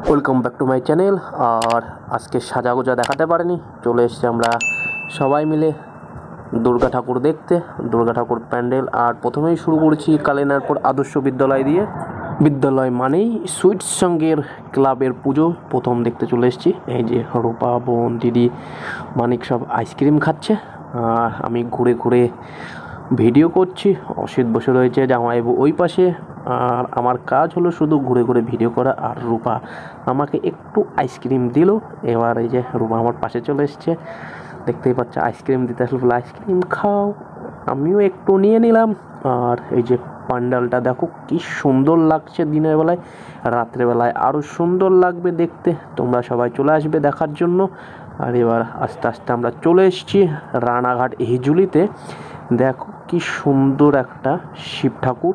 Welcome back to my channel. আর আজকে সাজাগোজা দেখাতে পারিনি, চলে এসেছি আমরা সবাই মিলে দুর্গা ঠাকুর দেখতে, দুর্গা ঠাকুর প্যান্ডেল। আর প্রথমেই শুরু করেছি কালিনারপুর আদর্শ বিদ্যালয় দিয়ে। বিদ্যালয় মানেই সুইটস সঙ্গের ক্লাবের পুজো প্রথম দেখতে চলে এসেছি। এই যে রূপা, বোন, দিদি, মানিক সব আইসক্রিম খাচ্ছে আর আমি ঘুরে ঘুরে ভিডিও করছি। অসিত বসে রয়েছে, জামাইবাবু ওই পাশে, আর আমার কাজ হলো শুধু ঘুরে ঘুরে ভিডিও করা। আর রূপা আমাকে একটু আইসক্রিম দিল। এবার এই যে রূপা আমার পাশে চলে এসছে, দেখতেই পাচ্ছে আইসক্রিম দিতে আসলে বলে আইসক্রিম খাও, আমিও একটু নিয়ে নিলাম। আর এই যে প্যান্ডেলটা দেখো কি সুন্দর লাগছে, দিনের বেলায়, রাত্রেবেলায় আরও সুন্দর লাগবে দেখতে। তোমরা সবাই চলে আসবে দেখার জন্য। আর এবার আস্তে আস্তে আমরা চলে এসেছি রানাঘাট হিজুলিতে। দেখো কি সুন্দর একটা শিব ঠাকুর,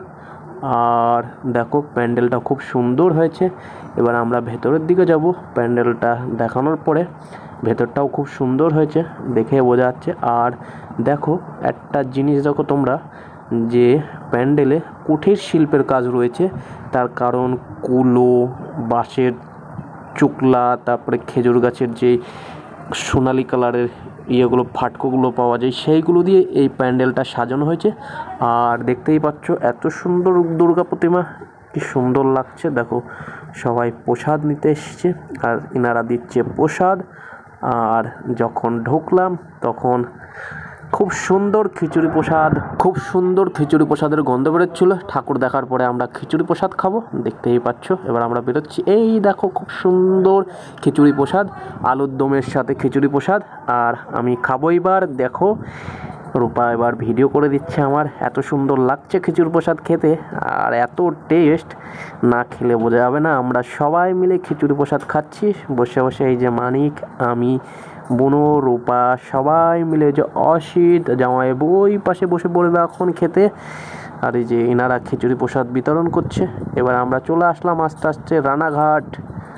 আর দেখো প্যান্ডেলটা খুব সুন্দর হয়েছে। এবার আমরা ভেতরের দিকে যাব। প্যান্ডেলটা দেখানোর পরে ভেতরটাও খুব সুন্দর হয়েছে, দেখে বোঝা যাচ্ছে। আর দেখো একটা জিনিস দেখো তোমরা, যে প্যান্ডেলে কুঠির শিল্পের কাজ রয়েছে। তার কারণ কুলো, বাঁশের চুকলা, তারপরে খেজুর গাছের যে সোনালি কালারের ইয়েগুলো, ফাটকোগুলো পাওয়া যায়, সেইগুলো দিয়ে এই প্যান্ডেলটা সাজানো হয়েছে। আর দেখতেই পাচ্ছ এত সুন্দর দুর্গা প্রতিমা, কি সুন্দর লাগছে। দেখো সবাই প্রসাদ নিতে এসছে আর ইনারা দিচ্ছে প্রসাদ। আর যখন ঢুকলাম তখন খুব সুন্দর খিচুড়ি প্রসাদ, খুব সুন্দর খিচুড়ি প্রসাদের গন্ধ বেরোচ্ছিলো। ঠাকুর দেখার পরে আমরা খিচুড়ি প্রসাদ খাবো, দেখতেই পাচ্ছ। এবার আমরা বেরোচ্ছি, এই দেখো খুব সুন্দর খিচুড়ি প্রসাদ, আলুর দমের সাথে খিচুড়ি প্রসাদ। আর আমি খাবো এবার। দেখো রূপা এবার ভিডিও করে দিচ্ছে আমার, এত সুন্দর লাগছে খিচুড়ি প্রসাদ খেতে, আর এত টেস্ট, না খেলে বোঝা যাবে না। আমরা সবাই মিলে খিচুড়ি প্রসাদ খাচ্ছি বসে বসে। এই যে মানিক, আমি, বুনো, রূপা, সবাই মিলে, যে অসিত, জামাইবাবু ওই পাশে বসে পড়বে এখন খেতে। আর এই যে এনারা খিচুড়ি প্রসাদ বিতরণ করছে। এবার আমরা চলে আসলাম আস্তে আস্তে রানাঘাট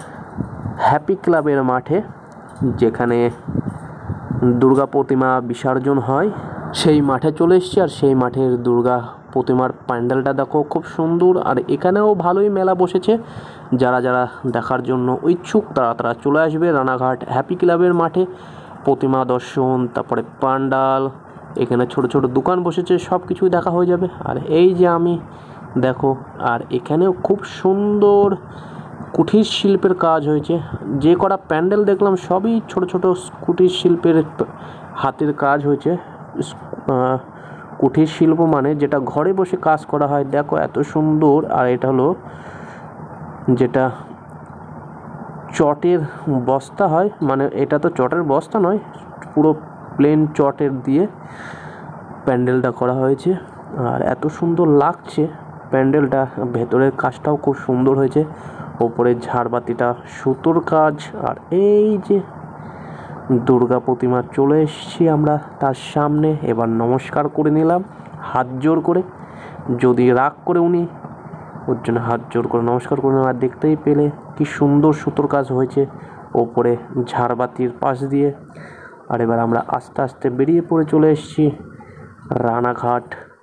হ্যাপি ক্লাবের মাঠে, যেখানে দুর্গা প্রতিমা বিসর্জন হয়, সেই মাঠে চলে এসেছি। আর সেই মাঠের দুর্গা প্রতিমার প্যান্ডেলটা দেখো খুব সুন্দর। আর এখানেও ভালোই মেলা বসেছে, যারা যারা দেখার জন্য ইচ্ছুক তারা তারা চলে আসবে রানাঘাট হ্যাপি ক্লাবের মাঠে। প্রতিমা দর্শন, তারপরে প্যান্ডেল, এখানে ছোট ছোট দোকান বসেছে, সব কিছুই দেখা হয়ে যাবে। আর এই যে আমি, দেখো, আর এখানেও খুব সুন্দর কুঠির শিল্পের কাজ হয়েছে। যে কটা প্যান্ডেল দেখলাম সবই ছোট ছোট কুঠির শিল্পের হাতের কাজ হয়েছে। কুঠির শিল্প মানে যেটা ঘরে বসে কাজ করা হয়, দেখো এত সুন্দর। আর এটা হলো যেটা চটের বস্তা হয়, মানে এটা তো চটের বস্তা নয়, পুরো প্লেন চটের দিয়ে প্যান্ডেলটা করা হয়েছে। আর এত সুন্দর লাগছে প্যান্ডেলটা, ভেতরের কাজটাও খুব সুন্দর হয়েছে। ওপরের ঝাড়বাতিটা সুতোর কাজ। আর এই যে দুর্গা প্রতিমা চলে এসেছি আমরা তার সামনে। এবার নমস্কার করে নিলাম হাত জোর করে, যদি রাগ করে উনি, ওর জন্য হাত জোর করে নমস্কার করে নিলাম। আর দেখতেই পেলে কি সুন্দর সুতোর কাজ হয়েছে ওপরে ঝাড়বাতির পাশ দিয়ে। আর এবার আমরা আস্তে আস্তে বেরিয়ে পড়ে চলে এসেছি রানাঘাট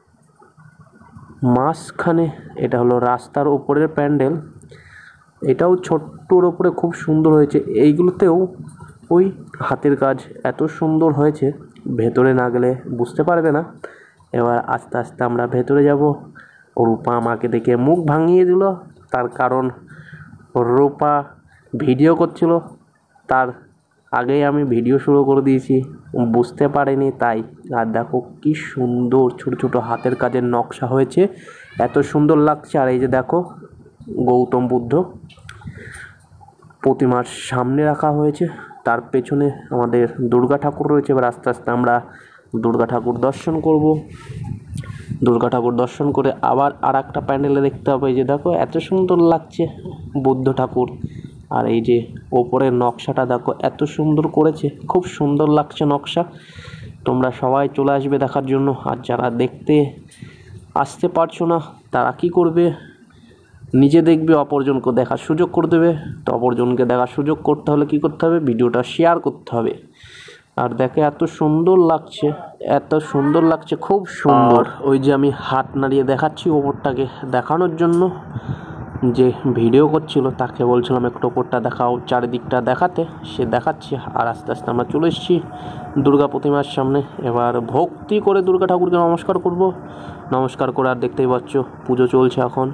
মাঝখানে। এটা হলো রাস্তার ওপরের প্যান্ডেল, এটাও ছোট্টর ওপরে খুব সুন্দর হয়েছে। এইগুলোতেও ওই হাতের কাজ এত সুন্দর হয়েছে, ভেতরে না গেলে বুঝতে পারবে না। এবার আস্তে আস্তে আমরা ভেতরে যাব। রূপা আমাকে দেখে মুখ ভাঙিয়ে দিল, তার কারণ রূপা ভিডিও করছিল, তার আগেই আমি ভিডিও শুরু করে দিয়েছি, বুঝতে পারেনি তাই। আর দেখো কি সুন্দর ছোট ছোট হাতের কাজের নকশা হয়েছে, এত সুন্দর লাগছে। আর এই যে দেখো গৌতম বুদ্ধ প্রতিমার সামনে রাখা হয়েছে, তার পেছনে আমাদের দুর্গা ঠাকুর রয়েছে। এবার আস্তে আস্তে আমরা দুর্গা ঠাকুর দর্শন করব। দুর্গা ঠাকুর দর্শন করে আবার আর একটা প্যান্ডেলে দেখতে হবে। এই যে দেখো এত সুন্দর লাগছে বুদ্ধ ঠাকুর। আর এই যে ওপরের নকশাটা দেখো এত সুন্দর করেছে, খুব সুন্দর লাগছে নকশা। তোমরা সবাই চলে আসবে দেখার জন্য। আর যারা দেখতে আসতে পারছো না তারা কি করবে, নিজে দেখবে, অপরজনকে দেখার সুযোগ করে দেবে। তো অপরজনকে দেখার সুযোগ করতে হলে কী করতে হবে, ভিডিওটা শেয়ার করতে হবে। আর দেখে এত সুন্দর লাগছে, এত সুন্দর লাগছে, খুব সুন্দর। ওই যে আমি হাত নাড়িয়ে দেখাচ্ছি ওপরটাকে দেখানোর জন্য। যে ভিডিও করছিল তাকে বলছিলাম একটু ওপরটা দেখাও, চারিদিকটা দেখাতে, সে দেখাচ্ছে। আর আস্তে আস্তে আমরা চলে এসেছি দুর্গা প্রতিমার সামনে। এবার ভক্তি করে দুর্গা ঠাকুরকে নমস্কার করব। নমস্কার করে আর দেখতেই পাচ্ছ পুজো চলছে, এখন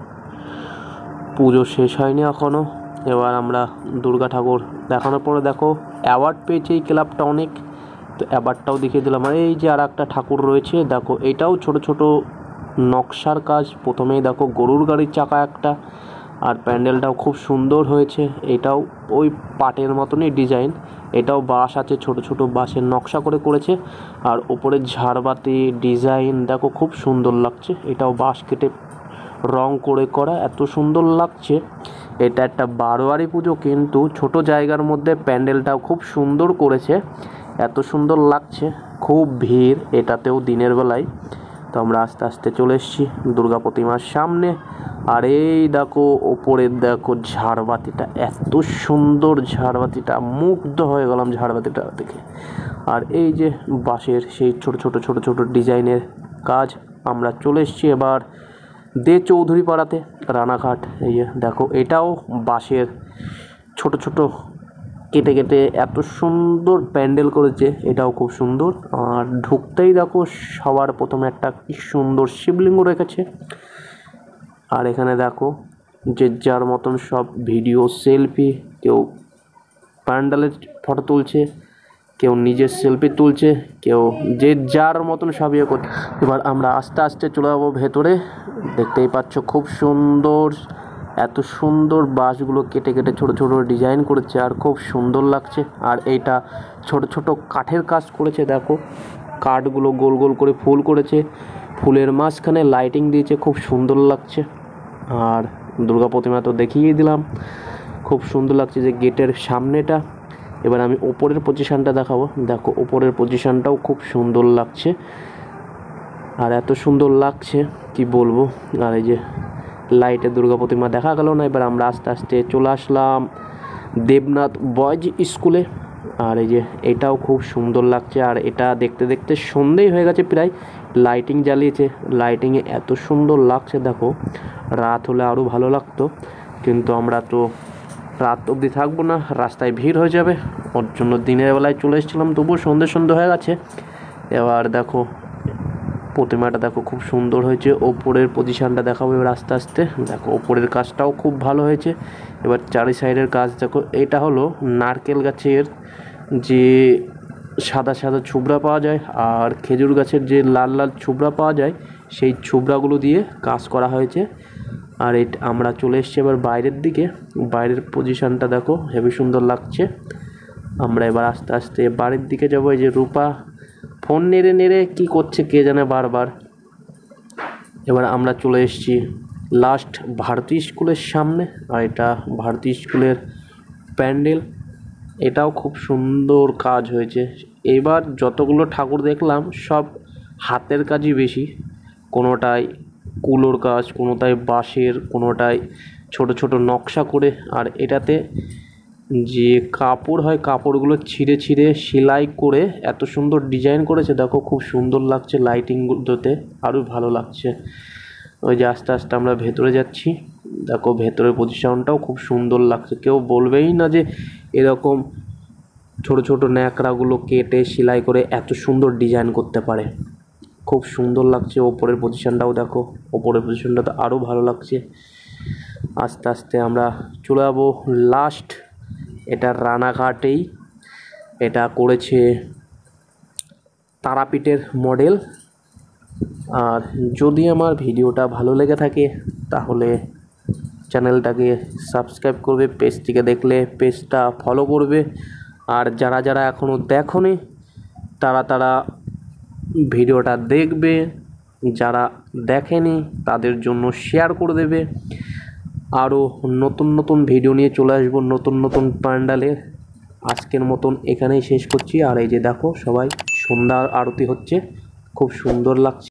পুজো শেষ হয়নি এখনও। এবার আমরা দুর্গা ঠাকুর দেখানোর পরে দেখো অ্যাওয়ার্ড পেয়েছে এই ক্লাবটা অনেক, তো অ্যাওয়ার্ডটাও দেখিয়ে দিলাম। আর এই যে আর একটা ঠাকুর রয়েছে দেখো, এটাও ছোট ছোট নকশার কাজ। প্রথমেই দেখো গরুর গাড়ির চাকা একটা, আর প্যান্ডেলটাও খুব সুন্দর হয়েছে। এটাও ওই পাটের মতনই ডিজাইন, এটাও বাঁশ আছে, ছোট ছোট বাঁশের নকশা করে করেছে। আর ওপরে ঝাড়বাতি ডিজাইন দেখো খুব সুন্দর লাগছে, এটাও বাঁশ কেটে রং করে করা, এত সুন্দর লাগছে। এটা একটা বারোয়ারি পুজো, কিন্তু ছোট জায়গার মধ্যে প্যান্ডেলটাও খুব সুন্দর করেছে, এত সুন্দর লাগছে। খুব ভিড় এটাতেও দিনের বেলায়। তো আমরা আস্তে আস্তে চলে এসেছি দুর্গা প্রতিমার সামনে। আর এই দেখো ওপরে দেখো ঝাড়বাতিটা, এত সুন্দর ঝাড়বাতিটা, মুগ্ধ হয়ে গেলাম ঝাড়বাতিটা দেখে। আর এই যে বাঁশের সেই ছোট ছোট ছোট ছোট ডিজাইনের কাজ। আমরা চলে এসেছি এবার দে চৌধুরী পাড়াতে, রানাঘাট। এই যে দেখো এটাও বাঁশের ছোট ছোট কেটে কেটে এত সুন্দর প্যান্ডেল করেছে, এটাও খুব সুন্দর। আর ঢুকতেই দেখো সবার প্রথমে একটা কি সুন্দর শিবলিঙ্গ রেখেছে। আর এখানে দেখো যে যার মতন সব ভিডিও, সেলফি, কেউ প্যান্ডেলের ফটো তুলছে, কেউ নিজের সেলফি তুলছে, কেউ যে যার মতন সব ইয়ে করছে। এবার আমরা আস্তে আস্তে চলে যাবো ভেতরে। দেখতেই পাচ্ছ খুব সুন্দর, এত সুন্দর বাঁশগুলো কেটে কেটে ছোট ছোট ডিজাইন করেছে, আর খুব সুন্দর লাগছে। আর এইটা ছোট ছোট কাঠের কাজ করেছে, দেখো কাঠগুলো গোল গোল করে ফুল করেছে, ফুলের মাঝখানে লাইটিং দিয়েছে, খুব সুন্দর লাগছে। আর দুর্গা প্রতিমা তো দেখিয়ে দিলাম, খুব সুন্দর লাগছে যে গেটের সামনেটা। এবার আমি ওপরের পজিশানটা দেখাবো। দেখো ওপরের পজিশানটাও খুব সুন্দর লাগছে, আর এত সুন্দর লাগছে কি বলবো। আর এই যে লাইটে দুর্গা প্রতিমা দেখা গেল না। এবার আমরা আস্তে আস্তে চলে আসলাম দেবনাথ বয়েজ স্কুলে। আর এই যে এটাও খুব সুন্দর লাগছে, আর এটা দেখতে দেখতে সন্ধেই হয়ে গেছে প্রায়। লাইটিং জ্বালিয়েছে, লাইটিংয়ে এত সুন্দর লাগছে দেখো। রাত হলে আরও ভালো লাগতো, কিন্তু আমরা তো রাত অবধি থাকবো না, রাস্তায় ভিড় হয়ে যাবে, ওর জন্য দিনের বেলায় চলে এসেছিলাম। তবুও সন্ধে হয়ে গেছে। এবার দেখো প্রতিমাটা দেখো খুব সুন্দর হয়েছে। ওপরের পজিশানটা দেখাবো এবার আস্তে আস্তে। দেখো ওপরের কাজটাও খুব ভালো হয়েছে। এবার চারি সাইডের কাজ দেখো, এটা হলো নারকেল গাছের যে সাদা সাদা ছুবড়া পাওয়া যায়, আর খেজুর গাছের যে লাল লাল ছুবড়া পাওয়া যায়, সেই ছুবড়াগুলো দিয়ে কাজ করা হয়েছে। আর আমরা চলে এসেছি এবার বাইরের দিকে। বাইরের পজিশানটা দেখো হেবি সুন্দর লাগছে। আমরা এবার আস্তে আস্তে বাড়ির দিকে যাবো। এই যে রূপা ফোন নেড়ে নেড়ে কী করছে কে জানে বারবার। এবার আমরা চলে এসেছি লাস্ট ভারতী স্কুলের সামনে। আর এটা ভারতী স্কুলের প্যান্ডেল, এটাও খুব সুন্দর কাজ হয়েছে। এবার যতগুলো ঠাকুর দেখলাম সব হাতের কাজই বেশি, কোনোটায় কুলোর কাজ, কোনোটায় বাঁশের, কোনোটায় ছোট ছোট নকশা করে। আর এটাতে যে কাপড় হয়, কাপড়গুলো ছিঁড়ে ছিঁড়ে সেলাই করে এত সুন্দর ডিজাইন করেছে দেখো, খুব সুন্দর লাগছে। লাইটিংগুলোতে আরও ভালো লাগছে। ওই যে আস্তে আস্তে আমরা ভেতরে যাচ্ছি, দেখো ভেতরের পজিশনটাও খুব সুন্দর লাগছে। কেউ বলবেই না যে এরকম ছোট ছোট ন্যাকড়াগুলো কেটে সেলাই করে এত সুন্দর ডিজাইন করতে পারে, খুব সুন্দর লাগছে। ওপরের পজিশনটাও দেখো, ওপরের পজিশনটা তো আরও ভালো লাগছে। আস্তে আস্তে আমরা চলে যাবো লাস্ট, এটা রানাঘাটেই, এটা করেছে তারাপীঠের মডেল। আর যদি আমার ভিডিওটা ভালো লেগে থাকে তাহলে চ্যানেলটাকে সাবস্ক্রাইব করবে, পেজ থেকে দেখলে পেজটা ফলো করবে। আর যারা যারা এখনও দেখোনি তারা ভিডিওটা দেখবে, যারা দেখেনি তাদের জন্য শেয়ার করে দেবে। আরও নতুন নতুন ভিডিও নিয়ে চলে আসবো, নতুন নতুন প্যান্ডেলের। আজকের মতন এখানেই শেষ করছি। আর এই যে দেখো সবাই সন্ধ্যার আরতি হচ্ছে, খুব সুন্দর লাগছে।